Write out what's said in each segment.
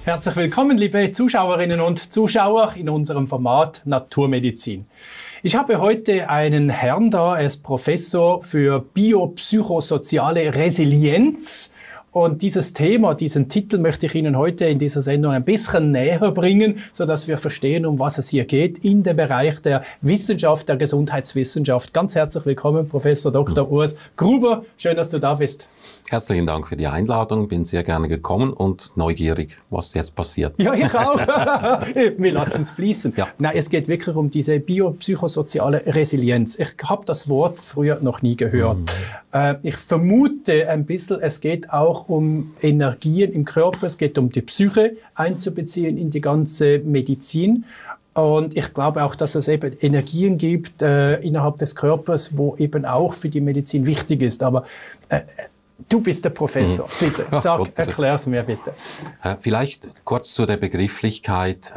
Herzlich willkommen, liebe Zuschauerinnen und Zuschauer in unserem Format Naturmedizin. Ich habe heute einen Herrn da, er ist Professor für biopsychosoziale Resilienz. Und dieses Thema, diesen Titel möchte ich Ihnen heute in dieser Sendung ein bisschen näher bringen, sodass wir verstehen, um was es hier geht in dem Bereich der Wissenschaft, der Gesundheitswissenschaft. Ganz herzlich willkommen, Professor Dr. Urs Gruber. Schön, dass du da bist. Herzlichen Dank für die Einladung. Bin sehr gerne gekommen und neugierig, was jetzt passiert. Ja, ich auch. Wir lassen es fließen. Ja. Nein, es geht wirklich um diese biopsychosoziale Resilienz. Ich habe das Wort früher noch nie gehört. Ich vermute ein bisschen, es geht auch um Energien im Körper, es geht um die Psyche einzubeziehen in die ganze Medizin. Und ich glaube auch, dass es eben Energien gibt innerhalb des Körpers, wo eben auch für die Medizin wichtig ist. Aber du bist der Professor. Bitte, erklär es mir bitte. Vielleicht kurz zu der Begrifflichkeit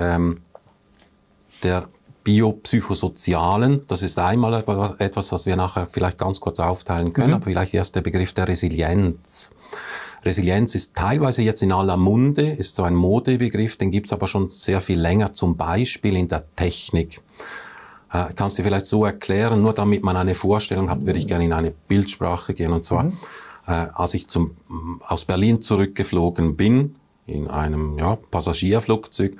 der biopsychosozialen. Das ist einmal etwas, was wir nachher vielleicht ganz kurz aufteilen können, aber vielleicht erst der Begriff der Resilienz. Resilienz ist teilweise jetzt in aller Munde, ist so ein Modebegriff, den gibt's aber schon sehr viel länger, zum Beispiel in der Technik. Kannst du vielleicht so erklären, nur damit man eine Vorstellung hat, würde ich gerne in eine Bildsprache gehen. Und zwar, als ich aus Berlin zurückgeflogen bin, in einem Passagierflugzeug,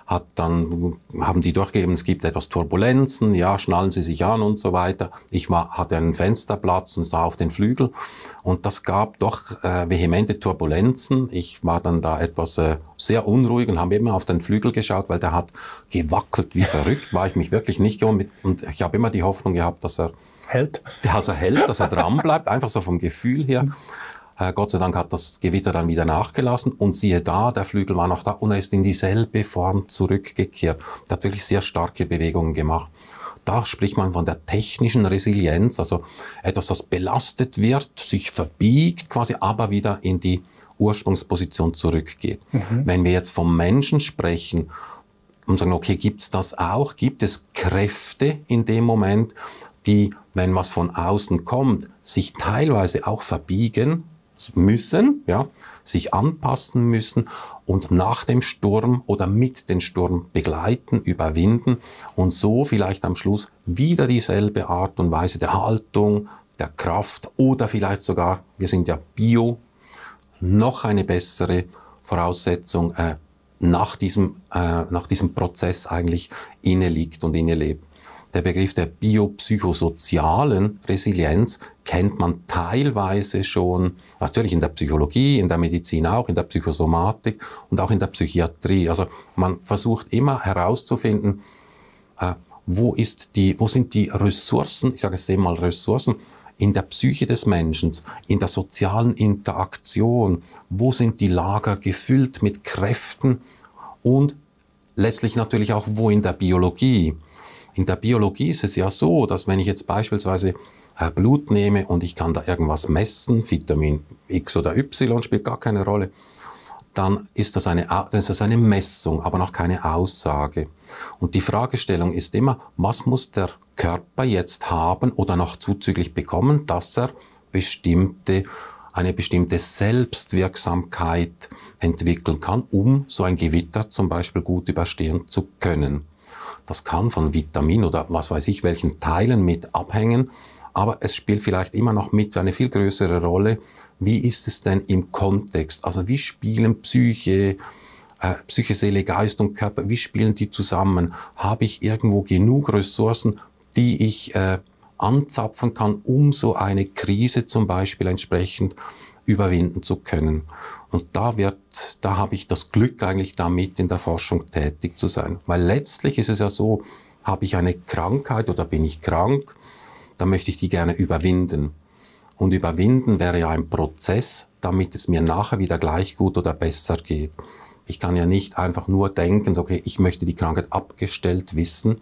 haben die durchgegeben, es gibt etwas Turbulenzen, schnallen Sie sich an und so weiter. Ich hatte einen Fensterplatz und sah auf den Flügel und das gab doch vehemente Turbulenzen. Ich war dann da etwas sehr unruhig und habe immer auf den Flügel geschaut, weil der hat gewackelt wie verrückt, war ich mich wirklich nicht gewohnt und ich habe immer die Hoffnung gehabt, dass er hält, dass er dran bleibt, einfach so vom Gefühl her. Gott sei Dank hat das Gewitter dann wieder nachgelassen und siehe da, der Flügel war noch da und er ist in dieselbe Form zurückgekehrt. Er hat wirklich sehr starke Bewegungen gemacht. Da spricht man von der technischen Resilienz, also etwas, das belastet wird, sich verbiegt quasi, aber wieder in die Ursprungsposition zurückgeht. Wenn wir jetzt vom Menschen sprechen und sagen, okay, gibt's das auch? Gibt es Kräfte in dem Moment, die, wenn was von außen kommt, sich teilweise auch verbiegen müssen, sich anpassen müssen und nach dem Sturm oder mit dem Sturm begleiten, überwinden und so vielleicht am Schluss wieder dieselbe Art und Weise der Haltung, der Kraft oder vielleicht sogar, wir sind ja Bio, noch eine bessere Voraussetzung nach diesem Prozess eigentlich inne liegt und inne lebt. Der Begriff der biopsychosozialen Resilienz kennt man teilweise schon, natürlich in der Psychologie, in der Medizin auch, in der Psychosomatik und auch in der Psychiatrie. Also man versucht immer herauszufinden, wo sind die Ressourcen, ich sage jetzt eben mal Ressourcen, in der Psyche des Menschen, in der sozialen Interaktion, wo sind die Lager gefüllt mit Kräften und letztlich natürlich auch wo in der Biologie. In der Biologie ist es ja so, dass wenn ich jetzt beispielsweise Blut nehme und ich kann da irgendwas messen, Vitamin X oder Y spielt gar keine Rolle, dann ist das eine Messung, aber noch keine Aussage. Und die Fragestellung ist immer, was muss der Körper jetzt haben oder noch zuzüglich bekommen, dass er eine bestimmte Selbstwirksamkeit entwickeln kann, um so ein Gewitter zum Beispiel gut überstehen zu können. Das kann von Vitamin oder was weiß ich welchen Teilen mit abhängen, aber es spielt vielleicht immer noch mit eine viel größere Rolle. Wie ist es denn im Kontext? Also wie spielen Psyche, Seele, Geist und Körper, wie spielen die zusammen? Habe ich irgendwo genug Ressourcen, die ich anzapfen kann, um so eine Krise zum Beispiel entsprechend überwinden zu können? Und da habe ich das Glück eigentlich damit in der Forschung tätig zu sein. Weil letztlich ist es ja so, habe ich eine Krankheit oder bin ich krank, dann möchte ich die gerne überwinden. Und überwinden wäre ja ein Prozess, damit es mir nachher wieder gleich gut oder besser geht. Ich kann ja nicht einfach nur denken, so, okay, ich möchte die Krankheit abgestellt wissen.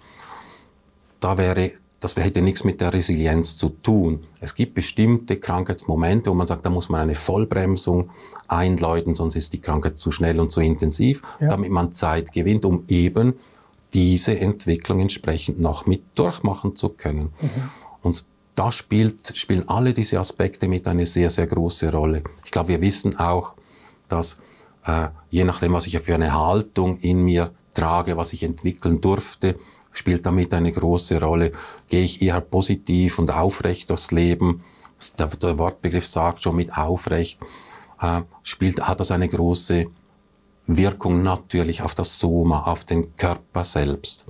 Das hätte nichts mit der Resilienz zu tun. Es gibt bestimmte Krankheitsmomente, wo man sagt, da muss man eine Vollbremsung einläuten, sonst ist die Krankheit zu schnell und zu intensiv, damit man Zeit gewinnt, um eben diese Entwicklung entsprechend noch mit durchmachen zu können. Und da spielen alle diese Aspekte mit eine sehr, sehr große Rolle. Ich glaube, wir wissen auch, dass je nachdem, was ich für eine Haltung in mir trage, was ich entwickeln durfte, spielt damit eine große Rolle. Gehe ich eher positiv und aufrecht durchs Leben, der Wortbegriff sagt schon mit aufrecht, hat das eine große Wirkung natürlich auf das Soma, auf den Körper selbst.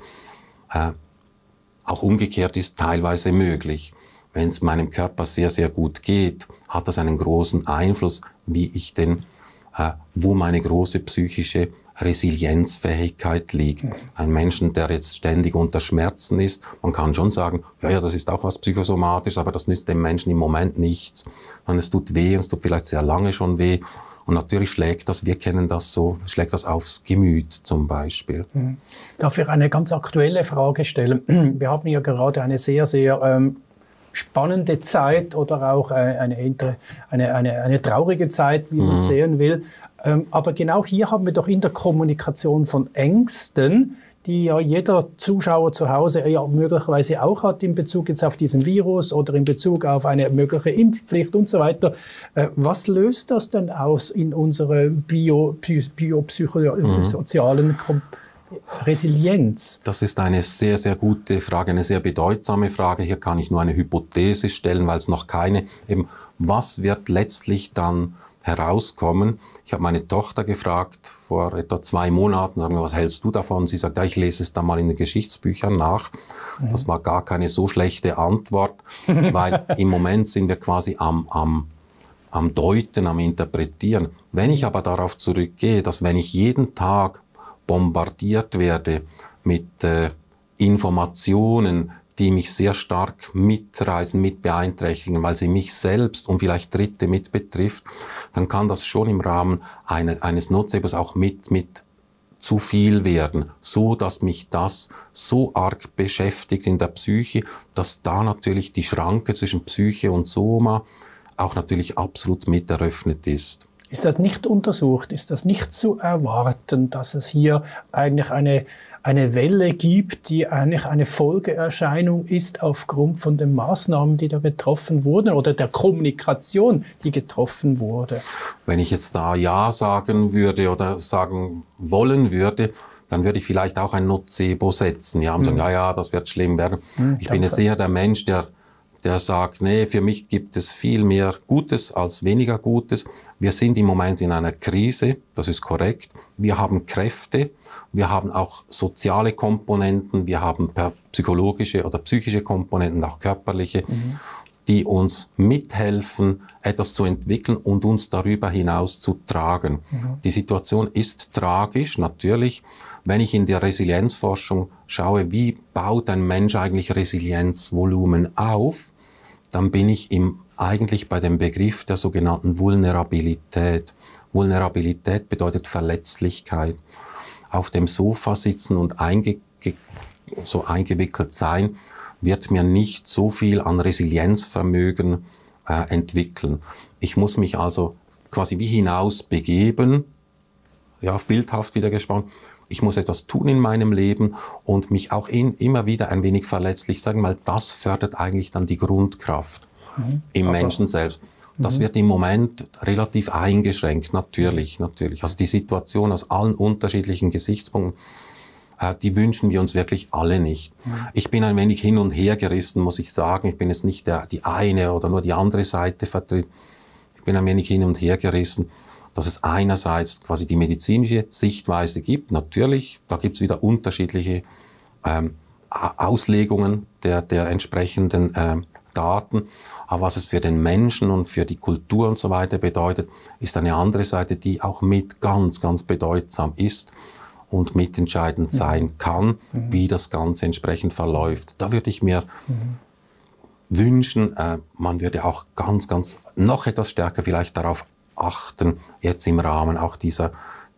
Auch umgekehrt ist teilweise möglich. Wenn es meinem Körper sehr, sehr gut geht, hat das einen großen Einfluss, wie ich denn, wo meine große psychische Resilienzfähigkeit liegt. Ein Menschen, der jetzt ständig unter Schmerzen ist, man kann schon sagen, ja, das ist auch was Psychosomatisches, aber das nützt dem Menschen im Moment nichts. Und es tut weh, und es tut vielleicht sehr lange schon weh. Und natürlich schlägt das, wir kennen das so, schlägt das aufs Gemüt zum Beispiel. Darf ich eine ganz aktuelle Frage stellen? Wir haben ja gerade eine sehr, sehr spannende Zeit oder auch eine traurige Zeit, wie man sehen will. Aber genau hier haben wir doch in der Kommunikation von Ängsten, die ja jeder Zuschauer zu Hause ja möglicherweise auch hat in Bezug jetzt auf diesen Virus oder in Bezug auf eine mögliche Impfpflicht und so weiter. Was löst das denn aus in unserer biopsychosozialen Resilienz? Das ist eine sehr, sehr gute Frage, eine sehr bedeutsame Frage. Hier kann ich nur eine Hypothese stellen, weil es noch keine, eben, was wird letztlich dann herauskommen? Ich habe meine Tochter gefragt vor etwa 2 Monaten, sagen wir, was hältst du davon? Sie sagt, ja, ich lese es dann mal in den Geschichtsbüchern nach. Das war gar keine so schlechte Antwort, weil im Moment sind wir quasi am Deuten, am Interpretieren. Wenn ich aber darauf zurückgehe, dass wenn ich jeden Tag bombardiert werde mit Informationen, die mich sehr stark mitreißen, mit beeinträchtigen, weil sie mich selbst und vielleicht Dritte mit betrifft, dann kann das schon im Rahmen eines Notebers auch mit zu viel werden, so dass mich das so arg beschäftigt in der Psyche, dass da natürlich die Schranke zwischen Psyche und Soma auch natürlich absolut mit eröffnet ist. Ist das nicht untersucht? Ist das nicht zu erwarten, dass es hier eigentlich eine Welle gibt, die eigentlich eine Folgeerscheinung ist aufgrund von den Maßnahmen, die da getroffen wurden oder der Kommunikation, die getroffen wurde? Wenn ich jetzt da Ja sagen würde oder sagen wollen würde, dann würde ich vielleicht auch ein Nocebo setzen. Ja, und sagen, ja, das wird schlimm werden. Ich bin jetzt eher der Mensch, der sagt, nee, für mich gibt es viel mehr Gutes als weniger Gutes. Wir sind im Moment in einer Krise, das ist korrekt. Wir haben Kräfte, wir haben auch soziale Komponenten, wir haben psychologische oder psychische Komponenten, auch körperliche, die uns mithelfen, etwas zu entwickeln und uns darüber hinaus zu tragen. Die Situation ist tragisch, natürlich. Wenn ich in der Resilienzforschung schaue, wie baut ein Mensch eigentlich Resilienzvolumen auf, dann bin ich eigentlich bei dem Begriff der sogenannten Vulnerabilität. Vulnerabilität bedeutet Verletzlichkeit. Auf dem Sofa sitzen und so eingewickelt sein, wird mir nicht so viel an Resilienzvermögen entwickeln. Ich muss mich also quasi wie hinaus begeben, ja, auf bildhaft wieder gesprochen. Ich muss etwas tun in meinem Leben und mich auch immer wieder ein wenig verletzlich sagen, weil das fördert eigentlich dann die Grundkraft im Menschen selbst. Das wird im Moment relativ eingeschränkt, natürlich. Also die Situation aus allen unterschiedlichen Gesichtspunkten, die wünschen wir uns wirklich alle nicht. Ich bin ein wenig hin und her gerissen, muss ich sagen. Ich bin jetzt nicht die eine oder nur die andere Seite vertreten. Ich bin ein wenig hin und her gerissen, dass es einerseits quasi die medizinische Sichtweise gibt. Natürlich, da gibt es wieder unterschiedliche Auslegungen der entsprechenden Daten. Aber was es für den Menschen und für die Kultur und so weiter bedeutet, ist eine andere Seite, die auch mit ganz, ganz bedeutsam ist und mitentscheidend sein kann, wie das Ganze entsprechend verläuft. Da würde ich mir wünschen, man würde auch ganz, ganz noch etwas stärker vielleicht darauf achten, jetzt im Rahmen auch dieser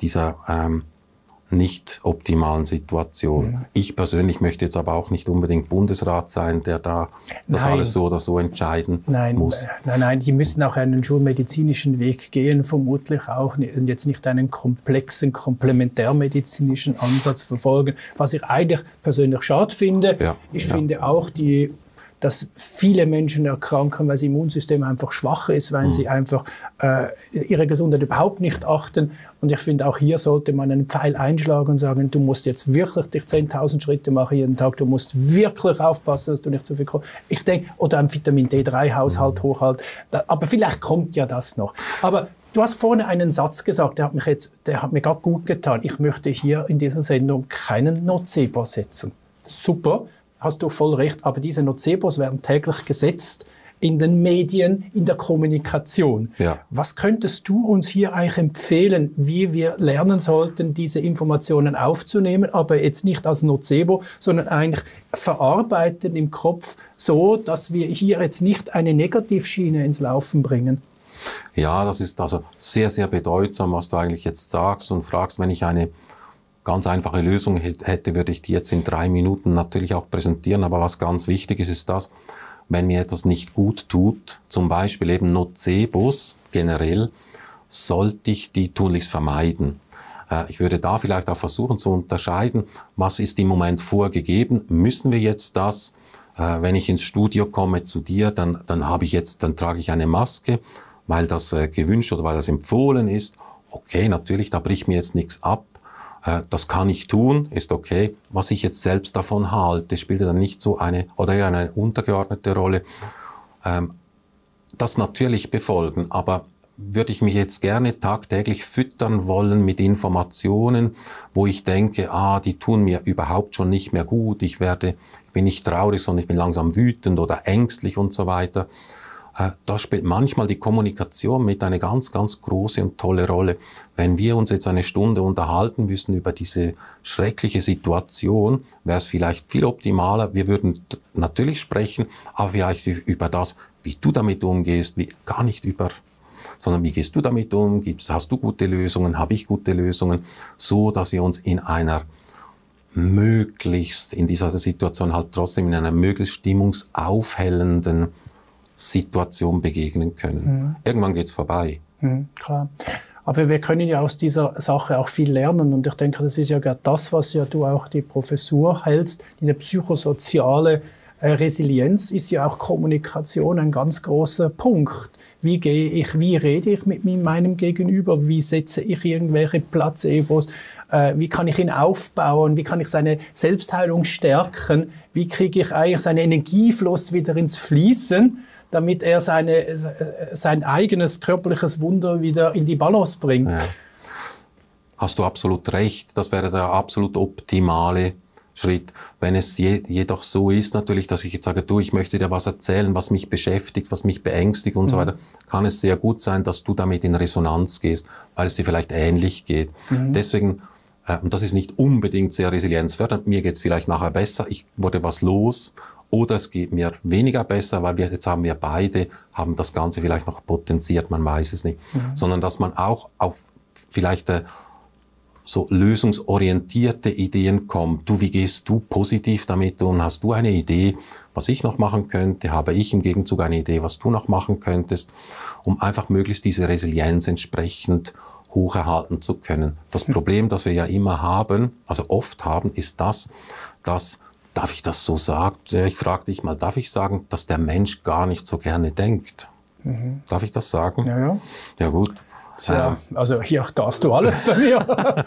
nicht optimalen Situation. Ich persönlich möchte jetzt aber auch nicht unbedingt Bundesrat sein, der da das alles so oder so entscheiden muss. Nein, die müssen auch einen schulmedizinischen Weg gehen, vermutlich auch, und jetzt nicht einen komplexen komplementärmedizinischen Ansatz verfolgen, was ich eigentlich persönlich schade finde. Ich finde auch dass viele Menschen erkranken, weil das Immunsystem einfach schwach ist, weil sie einfach ihre Gesundheit überhaupt nicht achten. Und ich finde, auch hier sollte man einen Pfeil einschlagen und sagen, du musst jetzt wirklich dich 10.000 Schritte machen jeden Tag, du musst wirklich aufpassen, dass du nicht zu viel kommst. Ich denke, oder ein Vitamin D3-Haushalt hochhalten. Aber vielleicht kommt ja das noch. Aber du hast vorhin einen Satz gesagt, der hat mir gerade gut getan. Ich möchte hier in dieser Sendung keinen Nocebo setzen. Super, hast du voll recht, aber diese Nocebos werden täglich gesetzt in den Medien, in der Kommunikation. Ja. Was könntest du uns hier eigentlich empfehlen, wie wir lernen sollten, diese Informationen aufzunehmen, aber jetzt nicht als Nocebo, sondern eigentlich verarbeiten im Kopf, so, dass wir hier jetzt nicht eine Negativschiene ins Laufen bringen? Ja, das ist also sehr, sehr bedeutsam, was du eigentlich jetzt sagst und fragst. Wenn ich eine ganz einfache Lösung hätte, würde ich die jetzt in 3 Minuten natürlich auch präsentieren. Aber was ganz wichtig ist, ist das, wenn mir etwas nicht gut tut, zum Beispiel eben Nocebos generell, sollte ich die tunlichst vermeiden. Ich würde da vielleicht auch versuchen zu unterscheiden, was ist im Moment vorgegeben. Müssen wir jetzt das, wenn ich ins Studio komme zu dir, dann trage ich eine Maske, weil das gewünscht oder weil das empfohlen ist. Okay, natürlich, da bricht mir jetzt nichts ab. Das kann ich tun, ist okay. Was ich jetzt selbst davon halte, spielt dann nicht so eine untergeordnete Rolle. Das natürlich befolgen, aber würde ich mich jetzt gerne tagtäglich füttern wollen mit Informationen, wo ich denke, die tun mir überhaupt schon nicht mehr gut, ich bin nicht traurig, sondern ich bin langsam wütend oder ängstlich und so weiter. Da spielt manchmal die Kommunikation mit eine ganz, ganz große und tolle Rolle. Wenn wir uns jetzt eine Stunde unterhalten müssen über diese schreckliche Situation, wäre es vielleicht viel optimaler. Wir würden natürlich sprechen, aber vielleicht über das, wie du damit umgehst, sondern wie gehst du damit um? Hast du gute Lösungen? Habe ich gute Lösungen? So, dass wir uns in dieser Situation halt trotzdem in einer möglichst stimmungsaufhellenden Situation begegnen können. Irgendwann geht's vorbei. Klar. Aber wir können ja aus dieser Sache auch viel lernen. Und ich denke, das ist ja gerade das, was ja du auch die Professur hältst. Diese psychosoziale Resilienz ist ja auch Kommunikation ein ganz großer Punkt. Wie rede ich mit meinem Gegenüber? Wie setze ich irgendwelche Placebos? Wie kann ich ihn aufbauen? Wie kann ich seine Selbstheilung stärken? Wie kriege ich eigentlich seinen Energiefluss wieder ins Fließen, damit er sein eigenes körperliches Wunder wieder in die Balance bringt? Ja. Hast du absolut recht. Das wäre der absolut optimale Schritt. Wenn es jedoch so ist, natürlich, dass ich jetzt sage, ich möchte dir was erzählen, was mich beschäftigt, was mich beängstigt und so weiter, kann es sehr gut sein, dass du damit in Resonanz gehst, weil es dir vielleicht ähnlich geht. Deswegen, und das ist nicht unbedingt sehr resilienzfördernd, mir geht es vielleicht nachher besser, ich wurde was los, oder es geht mir weniger besser, weil jetzt haben wir beide das Ganze vielleicht noch potenziert, man weiß es nicht. Sondern dass man auch auf vielleicht so lösungsorientierte Ideen kommt. Wie gehst du positiv damit um? Hast du eine Idee, was ich noch machen könnte? Habe ich im Gegenzug eine Idee, was du noch machen könntest? Um einfach möglichst diese Resilienz entsprechend hocherhalten zu können. Das Problem, das wir ja immer haben, also oft haben, ist dass, darf ich das so sagen? Ich frage dich mal, darf ich sagen, dass der Mensch gar nicht so gerne denkt? Darf ich das sagen? Ja. Ja gut. Tja, also hier darfst du alles bei mir.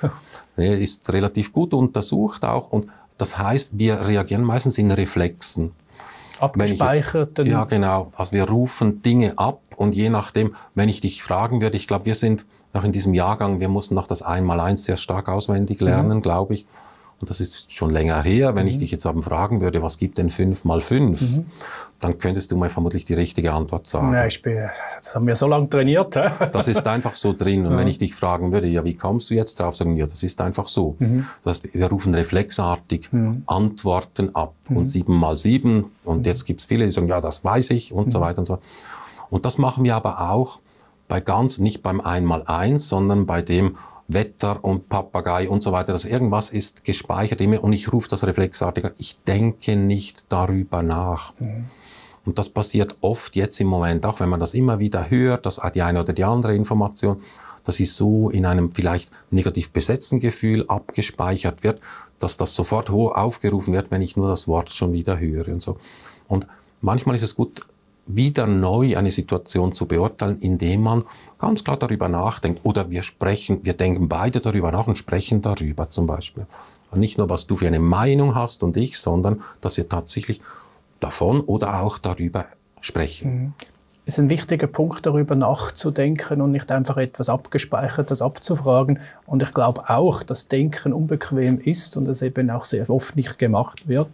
Ist relativ gut untersucht auch. Und das heißt, wir reagieren meistens in Reflexen. Abgespeicherten. Ja, genau. Also wir rufen Dinge ab und je nachdem, wenn ich dich fragen würde, ich glaube, wir sind noch in diesem Jahrgang, wir mussten noch das 1x1 sehr stark auswendig lernen, glaube ich. Und das ist schon länger her. Wenn ich dich jetzt aber fragen würde, was gibt denn 5x5? Dann könntest du mir vermutlich die richtige Antwort sagen. Ja, das haben wir so lange trainiert. Das ist einfach so drin. Und wenn ich dich fragen würde, ja, wie kommst du jetzt drauf? Sagen, ja, das ist einfach so. Das heißt, wir rufen reflexartig Antworten ab. Und 7x7. Und jetzt gibt es viele, die sagen, ja, das weiß ich und so weiter und so. Und das machen wir aber auch nicht beim 1x1, sondern bei dem Wetter und Papagei und so weiter, dass irgendwas ist gespeichert in mir und ich rufe das reflexartig. Ich denke nicht darüber nach. Und das passiert oft jetzt im Moment, auch wenn man das immer wieder hört, dass die eine oder die andere Information, dass sie so in einem vielleicht negativ besetzten Gefühl abgespeichert wird, dass das sofort aufgerufen wird, wenn ich nur das Wort schon wieder höre und so. Und manchmal ist es gut, wieder neu eine Situation zu beurteilen, indem man ganz klar darüber nachdenkt. Oder wir denken beide darüber nach und sprechen darüber zum Beispiel. Und nicht nur, was du für eine Meinung hast und ich, sondern dass wir tatsächlich davon oder auch darüber sprechen. Es ist ein wichtiger Punkt, darüber nachzudenken und nicht einfach etwas Abgespeichertes abzufragen. Und ich glaube auch, dass Denken unbequem ist und es eben auch sehr oft nicht gemacht wird.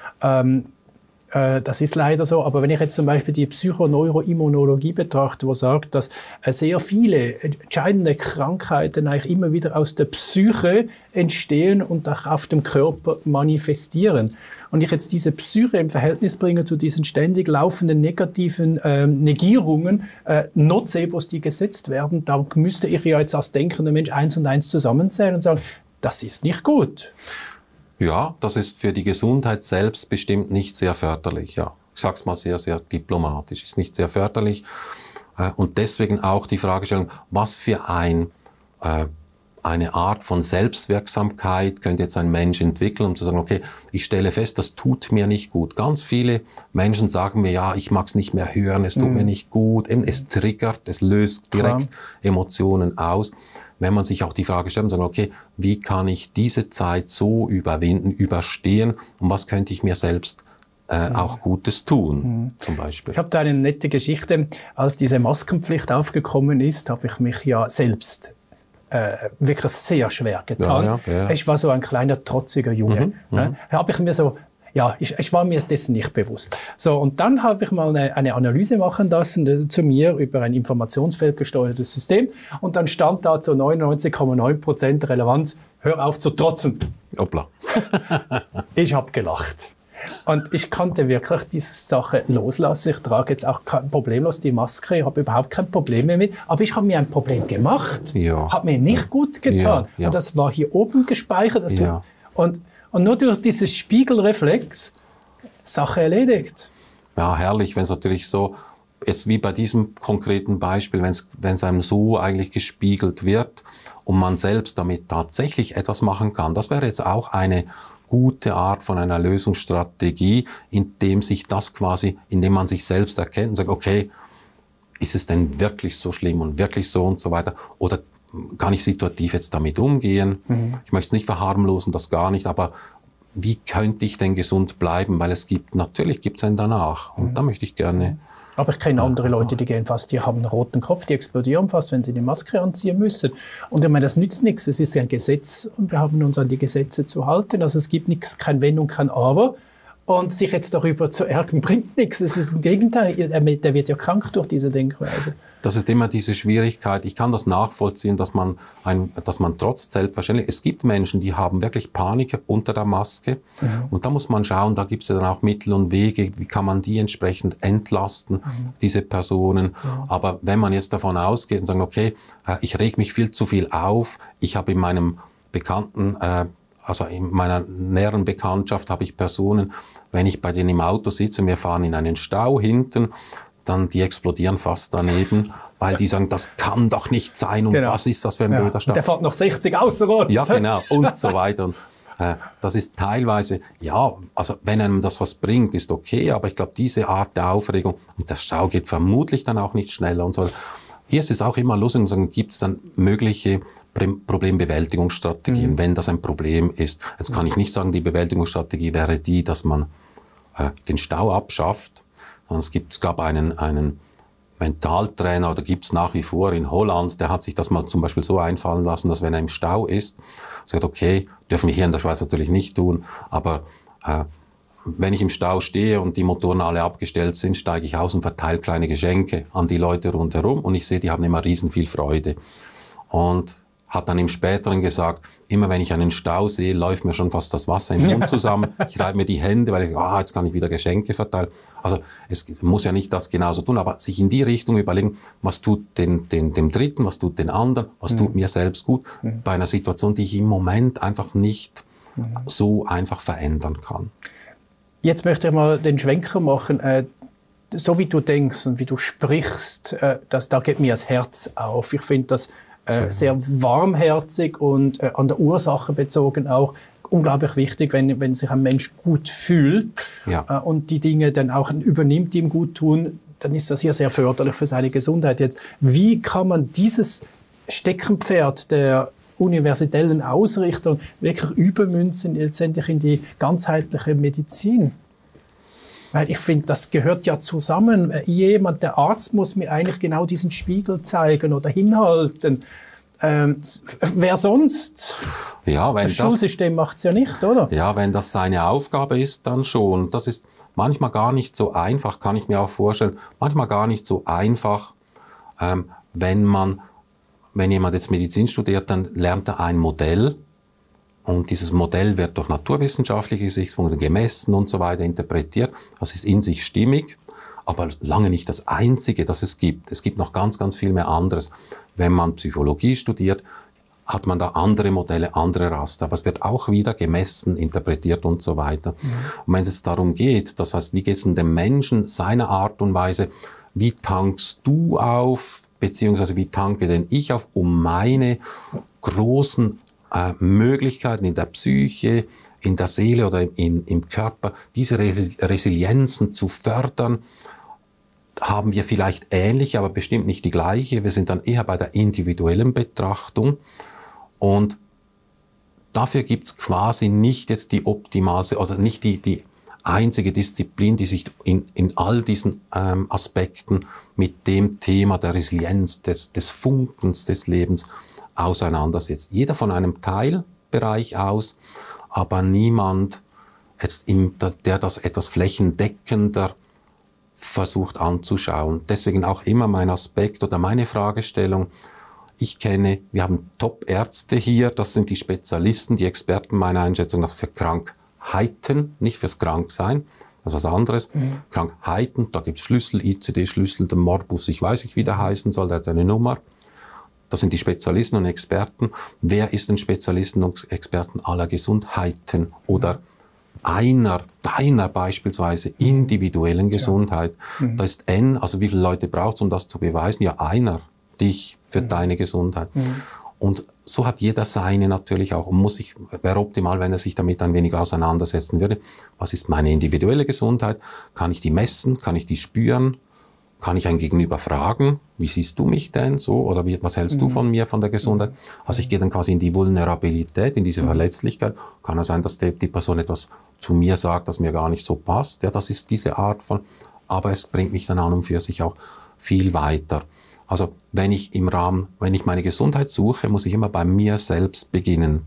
Das ist leider so, aber wenn ich jetzt zum Beispiel die Psychoneuroimmunologie betrachte, wo sagt, dass sehr viele entscheidende Krankheiten eigentlich immer wieder aus der Psyche entstehen und auch auf dem Körper manifestieren. Und ich jetzt diese Psyche im Verhältnis bringe zu diesen ständig laufenden negativen Negierungen, Nocebos, die gesetzt werden, da müsste ich ja jetzt als denkender Mensch 1 und 1 zusammenzählen und sagen, das ist nicht gut. Ja, das ist für die Gesundheit selbst bestimmt nicht sehr förderlich. Ja, ich sage es mal sehr, sehr diplomatisch. Ist nicht sehr förderlich. Und deswegen auch die Fragestellung, was für eine Art von Selbstwirksamkeit könnte jetzt ein Mensch entwickeln, um zu sagen, okay, ich stelle fest, das tut mir nicht gut. Ganz viele Menschen sagen mir, ja, ich mag es nicht mehr hören, es tut mir nicht gut. Es triggert, es löst direkt Emotionen aus. Wenn man sich auch die Frage stellt und sagt, okay, wie kann ich diese Zeit so überwinden, überstehen und was könnte ich mir selbst auch Gutes tun, zum Beispiel. Ich habe da eine nette Geschichte. Als diese Maskenpflicht aufgekommen ist, habe ich mich ja selbst wirklich sehr schwer getan. Ja. Ich war so ein kleiner, trotziger Junge. Habe ich mir so... Ja, ich war mir dessen nicht bewusst. So, und dann habe ich mal eine Analyse machen lassen zu mir über ein informationsfeldgesteuertes System. Und dann stand da zu 99,9% Relevanz, hör auf zu trotzen. Hoppla. Ich habe gelacht. Und ich konnte wirklich diese Sache loslassen. Ich trage jetzt auch problemlos die Maske, ich habe überhaupt kein Problem mehr mit. Aber ich habe mir ein Problem gemacht. Ja. Hat mir nicht gut getan. Ja. Und das war hier oben gespeichert. Und nur durch dieses Spiegelreflex, Sache erledigt. Ja, herrlich, wenn es natürlich so, jetzt wie bei diesem konkreten Beispiel, wenn es einem so eigentlich gespiegelt wird und man selbst damit tatsächlich etwas machen kann. Das wäre jetzt auch eine gute Art von einer Lösungsstrategie, indem man sich selbst erkennt und sagt, okay, ist es denn wirklich so schlimm und wirklich so und so weiter? Oder kann ich situativ jetzt damit umgehen? Ich möchte es nicht verharmlosen, das gar nicht, aber wie könnte ich denn gesund bleiben? Weil natürlich gibt es einen danach. Und da möchte ich gerne... Aber ich kenne andere Leute, die haben einen roten Kopf, die explodieren fast, wenn sie die Maske anziehen müssen. Und ich meine, das nützt nichts. Es ist ja ein Gesetz und wir haben uns an die Gesetze zu halten. Also es gibt nichts, kein Wenn und kein Aber. Und sich jetzt darüber zu ärgern, bringt nichts. Es ist im Gegenteil, der wird ja krank durch diese Denkweise. Das ist immer diese Schwierigkeit. Ich kann das nachvollziehen, dass man trotz selbstverständlich, es gibt Menschen, die haben wirklich Panik unter der Maske. Und da muss man schauen, da gibt es ja dann auch Mittel und Wege, wie kann man die entsprechend entlasten, diese Personen. Aber wenn man jetzt davon ausgeht und sagt, okay, ich reg mich viel zu viel auf, ich habe in meinem also in meiner näheren Bekanntschaft habe ich Personen, wenn ich bei denen im Auto sitze, wir fahren in einen Stau hinten, dann die explodieren fast daneben, weil die sagen, das kann doch nicht sein und was ist das für ein blöder Stau. Der fährt noch 60 außerorts. Ja, genau, und so weiter. Und, das ist teilweise, ja, also wenn einem das was bringt, ist okay, aber ich glaube, diese Art der Aufregung, und der Stau geht vermutlich dann auch nicht schneller und so weiter. Hier ist es auch immer lustig, gibt es dann mögliche Problembewältigungsstrategien, wenn das ein Problem ist. Jetzt kann ich nicht sagen, die Bewältigungsstrategie wäre die, dass man den Stau abschafft. Es gab einen Mentaltrainer, oder gibt es nach wie vor in Holland, der hat sich das mal zum Beispiel so einfallen lassen, dass wenn er im Stau ist, sagt, okay, dürfen wir hier in der Schweiz natürlich nicht tun, aber wenn ich im Stau stehe und die Motoren alle abgestellt sind, steige ich aus und verteile kleine Geschenke an die Leute rundherum und ich sehe, die haben immer riesen viel Freude. Und hat dann im Späteren gesagt, immer wenn ich einen Stau sehe, läuft mir schon fast das Wasser im Mund zusammen. Ich reibe mir die Hände, weil ich, jetzt kann ich wieder Geschenke verteilen. Also es muss ja nicht das genauso tun, aber sich in die Richtung überlegen, was tut dem Dritten, was tut den anderen, was tut mir selbst gut, bei einer Situation, die ich im Moment einfach nicht so einfach verändern kann. Jetzt möchte ich mal den Schwenker machen. So wie du denkst und wie du sprichst, da geht mir das Herz auf. Ich finde das sehr warmherzig und an der Ursache bezogen auch. unglaublich wichtig, wenn sich ein Mensch gut fühlt und die Dinge dann auch übernimmt, die ihm gut tun, dann ist das ja sehr förderlich für seine Gesundheit. Jetzt, wie kann man dieses Steckenpferd der universellen Ausrichtung wirklich übermünzen letztendlich in die ganzheitliche Medizin? Weil ich finde, das gehört ja zusammen. Der Arzt muss mir eigentlich genau diesen Spiegel zeigen oder hinhalten. Wer sonst? Ja, das Schulsystem macht es ja nicht, oder? Ja, wenn das seine Aufgabe ist, dann schon. Das ist manchmal gar nicht so einfach, kann ich mir auch vorstellen. Manchmal gar nicht so einfach, wenn jemand jetzt Medizin studiert, dann lernt er ein Modell. Und dieses Modell wird durch naturwissenschaftliche Gesichtspunkte gemessen und so weiter interpretiert. Das ist in sich stimmig, aber lange nicht das Einzige, das es gibt. Es gibt noch ganz, ganz viel mehr anderes. Wenn man Psychologie studiert, hat man da andere Modelle, andere Raster. Aber es wird auch wieder gemessen, interpretiert und so weiter. Und wenn es darum geht, das heißt, wie geht es denn dem Menschen, seiner Art und Weise, wie tankst du auf, beziehungsweise wie tanke denn ich auf, um meine großen Möglichkeiten in der Psyche, in der Seele oder im Körper, diese Resilienzen zu fördern, haben wir vielleicht ähnliche, aber bestimmt nicht die gleiche. Wir sind dann eher bei der individuellen Betrachtung und dafür gibt es quasi nicht jetzt die optimalste, oder nicht die einzige Disziplin, die sich in all diesen Aspekten mit dem Thema der Resilienz, des Funkens des Lebens auseinandersetzt. Jeder von einem Teilbereich aus, aber niemand, der das etwas flächendeckender versucht anzuschauen. Deswegen auch immer mein Aspekt oder meine Fragestellung. Wir haben Top-Ärzte hier, das sind die Spezialisten, die Experten meiner Einschätzung nach für Krankheiten, nicht fürs Kranksein, das ist was anderes. Krankheiten, da gibt es Schlüssel, ICD-Schlüssel, der Morbus, ich weiß nicht, wie der heißen soll, der hat eine Nummer. Das sind die Spezialisten und Experten. Wer ist denn Spezialisten und Experten aller Gesundheiten oder deiner beispielsweise individuellen Gesundheit? Da ist N, also wie viele Leute braucht es, um das zu beweisen? Ja, einer, dich für deine Gesundheit. Und so hat jeder seine natürlich auch und wäre optimal, wenn er sich damit ein wenig auseinandersetzen würde. Was ist meine individuelle Gesundheit? Kann ich die messen? Kann ich die spüren? Kann ich ein Gegenüber fragen, wie siehst du mich denn so oder was hältst du von mir, von der Gesundheit? Also ich gehe dann quasi in die Vulnerabilität, in diese Verletzlichkeit. Kann es sein, dass die Person etwas zu mir sagt, das mir gar nicht so passt? Ja, das ist diese Art von, aber es bringt mich dann an und für sich auch viel weiter. Also wenn ich meine Gesundheit suche, muss ich immer bei mir selbst beginnen.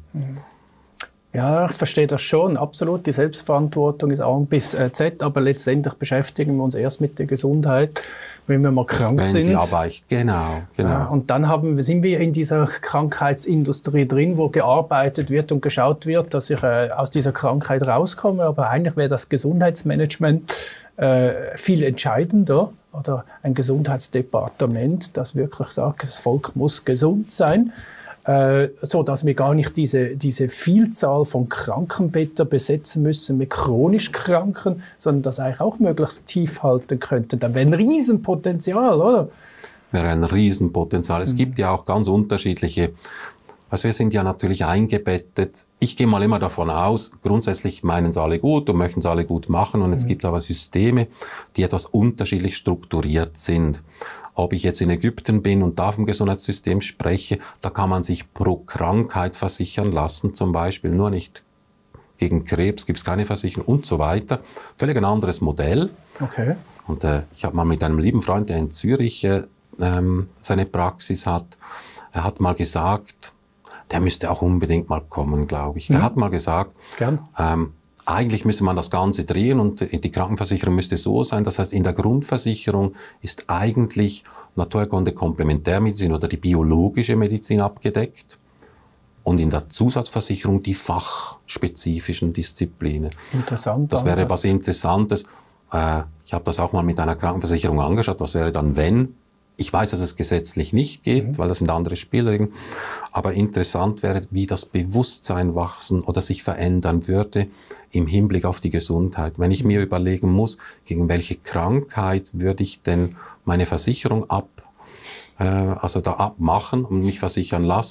Ja, ich verstehe das schon. Absolut. Die Selbstverantwortung ist A bis Z, aber letztendlich beschäftigen wir uns erst mit der Gesundheit, wenn wir mal krank sind. Wenn sie abweicht, genau. Und dann sind wir in dieser Krankheitsindustrie drin, wo gearbeitet wird und geschaut wird, dass ich aus dieser Krankheit rauskomme. Aber eigentlich wäre das Gesundheitsmanagement viel entscheidender oder ein Gesundheitsdepartement, das wirklich sagt, das Volk muss gesund sein. So dass wir gar nicht diese Vielzahl von Krankenbetten besetzen müssen mit chronisch Kranken, sondern das eigentlich auch möglichst tief halten könnten. Dann wäre ein Riesenpotenzial, oder? Wäre ein Riesenpotenzial. Es gibt ja auch ganz unterschiedliche. Also wir sind ja natürlich eingebettet. Ich gehe mal immer davon aus, grundsätzlich meinen es alle gut und möchten es alle gut machen. Und es gibt aber Systeme, die etwas unterschiedlich strukturiert sind. Ob ich jetzt in Ägypten bin und da vom Gesundheitssystem spreche, da kann man sich pro Krankheit versichern lassen, zum Beispiel. Nur nicht gegen Krebs gibt es keine Versicherung und so weiter. Völlig ein anderes Modell. Okay. Und ich habe mal mit einem lieben Freund, der in Zürich seine Praxis hat, er hat mal gesagt, der müsste auch unbedingt mal kommen, glaube ich. Der hat mal gesagt, eigentlich müsste man das Ganze drehen und die Krankenversicherung müsste so sein. Das heißt, in der Grundversicherung ist eigentlich naturerkundliche Komplementärmedizin oder die biologische Medizin abgedeckt und in der Zusatzversicherung die fachspezifischen Disziplinen. Interessant. Das wäre was Interessantes. Ich habe das auch mal mit einer Krankenversicherung angeschaut. Was wäre dann, wenn? Ich weiß, dass es gesetzlich nicht geht, weil das sind andere Spielregeln. Aber interessant wäre, wie das Bewusstsein wachsen oder sich verändern würde im Hinblick auf die Gesundheit. Wenn ich mir überlegen muss, gegen welche Krankheit würde ich denn meine Versicherung abmachen und mich versichern lassen,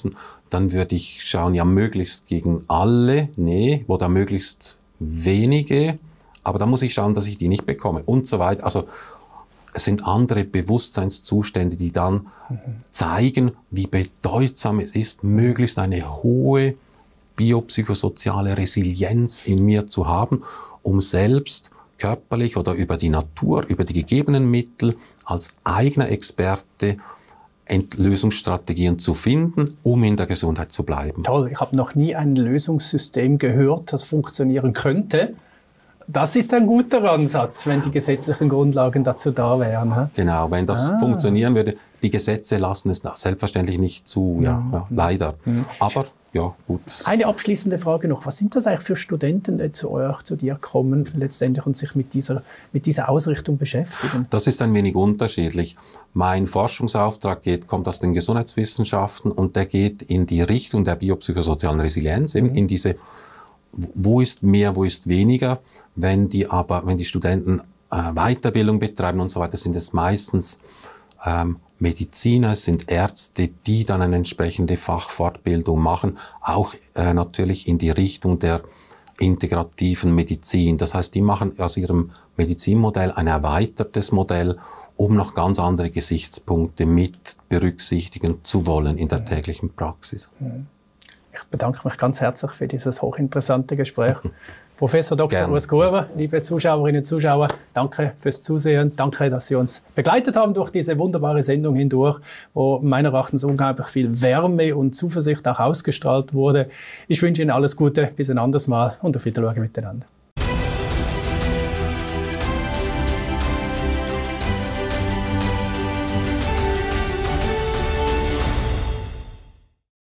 dann würde ich schauen, ja, möglichst gegen alle, nee, oder möglichst wenige, aber da muss ich schauen, dass ich die nicht bekomme und so weiter. Also es sind andere Bewusstseinszustände, die dann zeigen, wie bedeutsam es ist, möglichst eine hohe biopsychosoziale Resilienz in mir zu haben, um selbst körperlich oder über die Natur, über die gegebenen Mittel als eigener Experte Lösungsstrategien zu finden, um in der Gesundheit zu bleiben. Toll, ich habe noch nie ein Lösungssystem gehört, das funktionieren könnte. Das ist ein guter Ansatz, wenn die gesetzlichen Grundlagen dazu da wären. Genau, wenn das funktionieren würde. Die Gesetze lassen es selbstverständlich nicht zu, ja, leider. Aber ja, gut. Eine abschließende Frage noch. Was sind das eigentlich für Studenten, die zu dir kommen letztendlich und sich mit dieser Ausrichtung beschäftigen? Das ist ein wenig unterschiedlich. Mein Forschungsauftrag kommt aus den Gesundheitswissenschaften und der geht in die Richtung der biopsychosozialen Resilienz, eben in diese, wo ist mehr, wo ist weniger. Wenn die Studenten Weiterbildung betreiben und so weiter, sind es meistens Mediziner, es sind Ärzte, die dann eine entsprechende Fachfortbildung machen, auch natürlich in die Richtung der integrativen Medizin. Das heißt, die machen aus ihrem Medizinmodell ein erweitertes Modell, um noch ganz andere Gesichtspunkte mit berücksichtigen zu wollen in der täglichen Praxis. Ich bedanke mich ganz herzlich für dieses hochinteressante Gespräch. Professor Dr. Urs Gruber, liebe Zuschauerinnen und Zuschauer, danke fürs Zusehen. Danke, dass Sie uns begleitet haben durch diese wunderbare Sendung hindurch, wo meiner Erachtens unglaublich viel Wärme und Zuversicht auch ausgestrahlt wurde. Ich wünsche Ihnen alles Gute, bis ein anderes Mal und auf Wiedersehen miteinander.